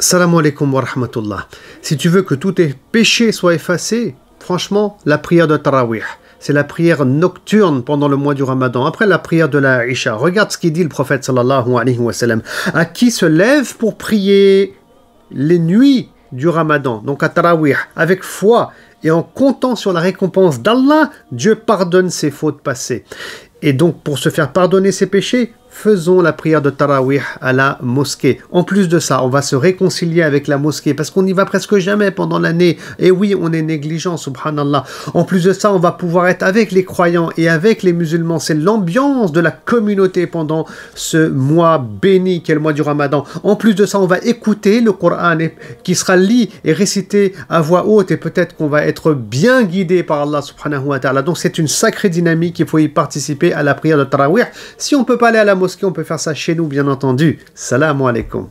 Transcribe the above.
Salam alaikum wa rahmatullah. Si tu veux que tous tes péchés soient effacés, franchement, la prière de Tarawih, c'est la prière nocturne pendant le mois du Ramadan, après la prière de la Isha. Regarde ce qu'il dit le prophète sallallahu alayhi wa sallam. À qui se lève pour prier les nuits du Ramadan, donc à Tarawih, avec foi et en comptant sur la récompense d'Allah, Dieu pardonne ses fautes passées. Et donc, pour se faire pardonner ses péchés, faisons la prière de Tarawih à la mosquée. En plus de ça, on va se réconcilier avec la mosquée parce qu'on n'y va presque jamais pendant l'année. Et oui, on est négligent, subhanallah. En plus de ça, on va pouvoir être avec les croyants et avec les musulmans. C'est l'ambiance de la communauté pendant ce mois béni qu'est le mois du Ramadan. En plus de ça, on va écouter le Coran qui sera lu et récité à voix haute et peut-être qu'on va être bien guidé par Allah subhanahu wa ta'ala. Donc c'est une sacrée dynamique, il faut y participer à la prière de Tarawih. Si on ne peut pas aller à la mosquée, on peut faire ça chez nous, bien entendu. Salam alaikum.